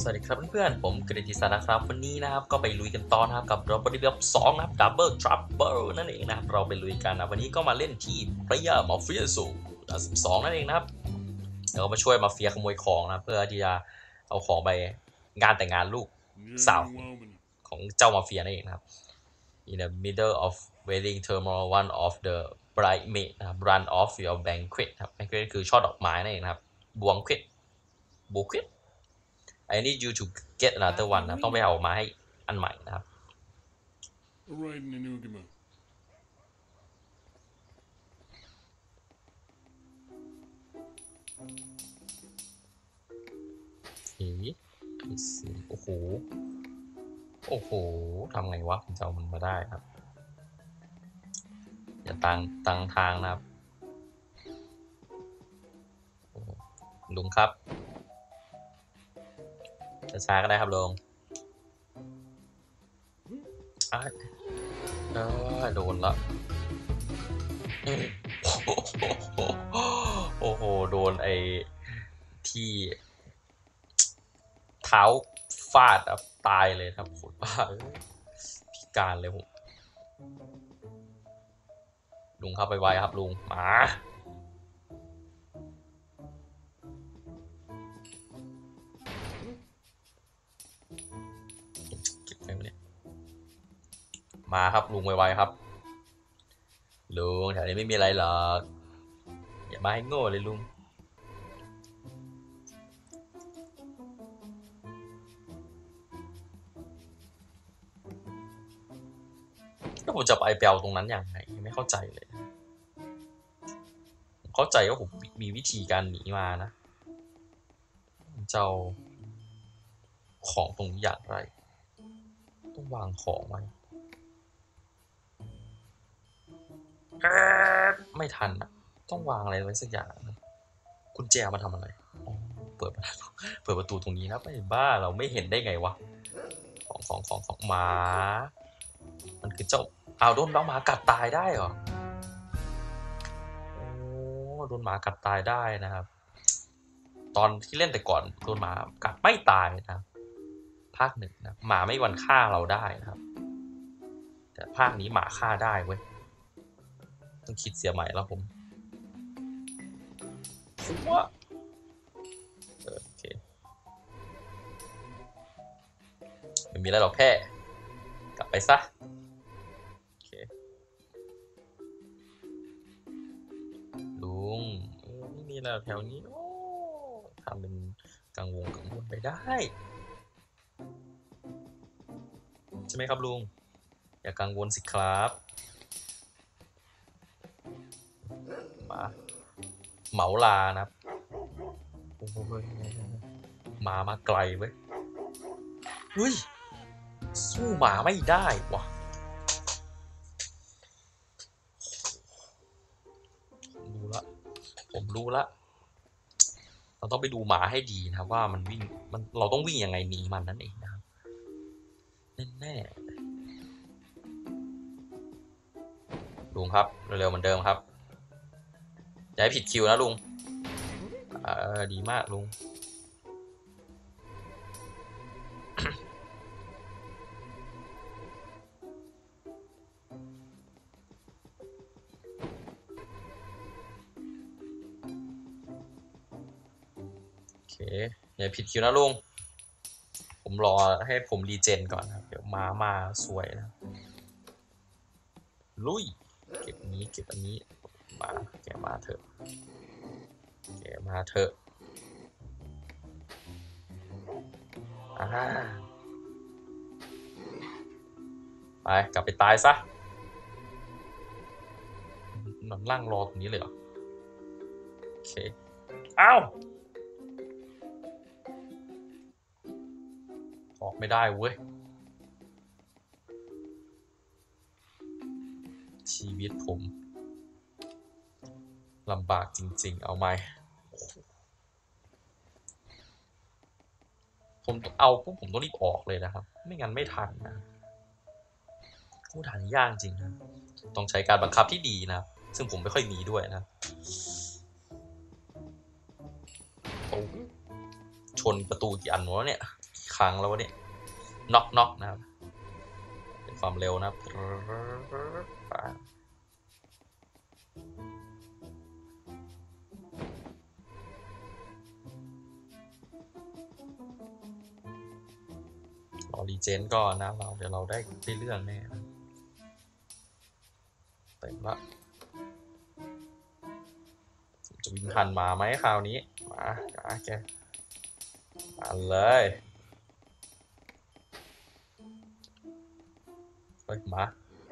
สวัสดีครับเพื่อนๆผมกฤติศักดิ์นะครับวันนี้นะครับก็ไปลุยกันต่อนะครับกับเราบริเวณ2นะครับ Double Trouble นั่นเองนะครับเราไปลุยกันนะวันนี้ก็มาเล่นที่ Player Mafia 12นั่นเองนะครับเรามาช่วยมาเฟียขโมยของนะเพื่อที่จะเอาของไปงานแต่งงานลูกสาวของเจ้ามาเฟียนั่นเองนะครับ In the middle of wedding turmoil one of the bridesmaid นะครับ run off your banquet ครับ banquet คือช่อดอกไม้นั่นเองนะครับบวงเควดI need you to get another one นะต้องไปเอามาให้อันใหม่นะครับโอ้โหทำไงวะผมจะเอามันมาได้ครับอย่าตั้งทางนะครับลุงครับช้าก็ได้ครับลุงโดนละโอ้โหโดนไอ้ที่เท้าฟาดตายเลยครับโคตรบ้าพิการเลยผมลุงเข้าไปไวครับลุงมาเก็บไว้เนี่ยมาครับลุงไวๆครับลุงแถวนี้ไม่มีอะไรหรอกอย่ามาให้โง่เลยลุงแล้วผมจะไปเอาตรงนั้นอย่างไรไม่เข้าใจเลยเข้าใจว่าผมมีวิธีการหนีมานะเจ้าของตรงนี้อย่างไรต้องวางของไว้ไม่ทันอะต้องวางอะไรไว้สักอย่างนะกุญแจมาทำอะไรเปิดประตูตรงนี้นะไม่บ้าเราไม่เห็นได้ไงวะของหมามันคือเจ้าโดนหมากัดตายได้เหรอโดนหมากัดตายได้นะครับตอนที่เล่นแต่ก่อนโดนหมากัดไม่ตายนะครับภาคหนึ่งนะหมาไม่วันฆ่าเราได้นะครับแต่ภาคนี้หมาฆ่าได้เว้ยต้องคิดเสียใหม่แล้วผมว่าโอเคไม่มีอะไรหรอกแค่กลับไปซะโอเคลุงไม่มีอะไรแถวนี้ทำเป็นกังวลไปได้ใช่ไหมครับลุงอย่ากังวลสิครับมาเหมาลานะครับโอ้โหมาไกลเว้ยเฮ้ยสู้หมาไม่ได้วะผมรู้ละเราต้องไปดูหมาให้ดีนะครับว่ามันวิ่งเราต้องวิ่งยังไงหนีมันนั่นเองนะครับแน่ลุงครับเร็วๆเหมือนเดิมครับอย่าให้ผิดคิวนะลุงดีมากลุงโอเคอย่าผิดคิวนะลุงผมรอให้ผมรีเจนก่อนครับเดี๋ยวมาสวยนะลุยเก็บอันนี้มาแกมาเถอะไปกลับไปตายซะนอนล่างรอตรงนี้เลยเหรอโอเคอ้าวออกไม่ได้เว้ยชีวิตผมลำบากจริงๆเอาไหมผมเอาปุ๊บผมต้องรีบออกเลยนะครับไม่งั้นไม่ทันนะผู้ทันยากจริงนะต้องใช้การบังคับที่ดีนะซึ่งผมไม่ค่อยมีด้วยนะชนประตูกี่อันวะเนี่ยครั้งแล้ววะเนี่ยน็อกนะครับเป็นความเร็วนะครับรอรีเจนก่อนนะเดี๋ยวเราได้เรื่องแน่เต็มละจะวิ่งทันมาไหมคราวนี้มาแกมาเลยเฮ้ยมา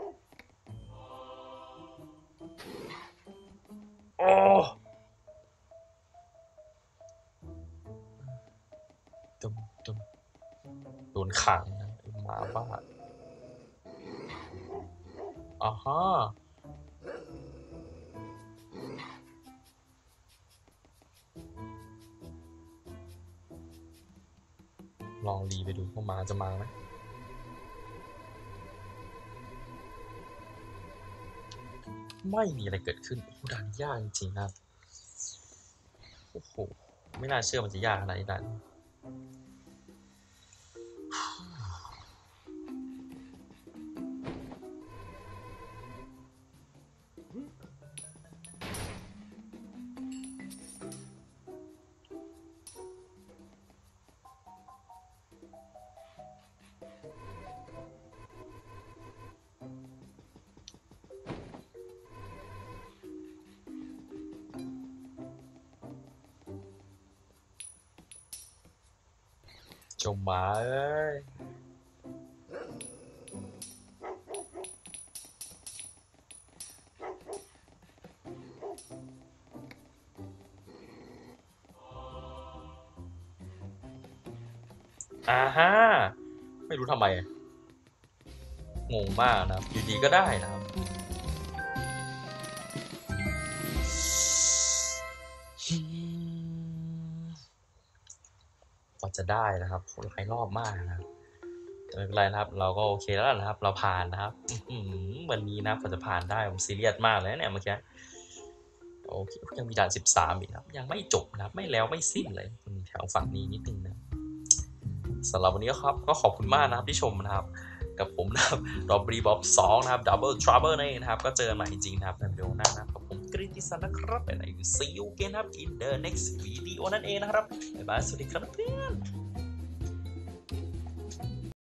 โอ้ตุ้มโดนขังนะหมาบ้าอ๋อฮะลองรีไปดูว่ามาจะมาไหมไม่มีอะไรเกิดขึ้นด่านยากจริงๆนะโอ้โหไม่น่าเชื่อมันจะยากขนาดนี้ด่านจมมาเอ้ยฮะไม่รู้ทำไมงงมากนะครับอยู่ดีก็ได้นะครับกว่าจะได้นะครับหลายรอบมากนะครับแต่ไม่เป็นไรนะครับเราก็โอเคแล้วนะครับเราผ่านนะครับวันนี้นะกว่าจะผ่านได้ผมซีเรียสมากเลยเนี่ยเมื่อกี้โอเคยังมีด่าน13อีกครับยังไม่จบนะครับไม่แล้วไม่สิ้นเลยแถวฝั่งนี้นิดนึงนะสำหรับวันนี้ครับก็ขอบคุณมากนะครับที่ชมนะครับกับผมนะครับดอบรีบ๊อบ2นะครับ Double Trouble นั่นเองนะครับก็เจอใหม่จริงนะครับในวิดีโอหน้านะครับผมกริติสันนะครับไปไหน See you again ครับ in the next video นั่นเองนะครับบ๊ายบายสวัสดีครับเพื่อน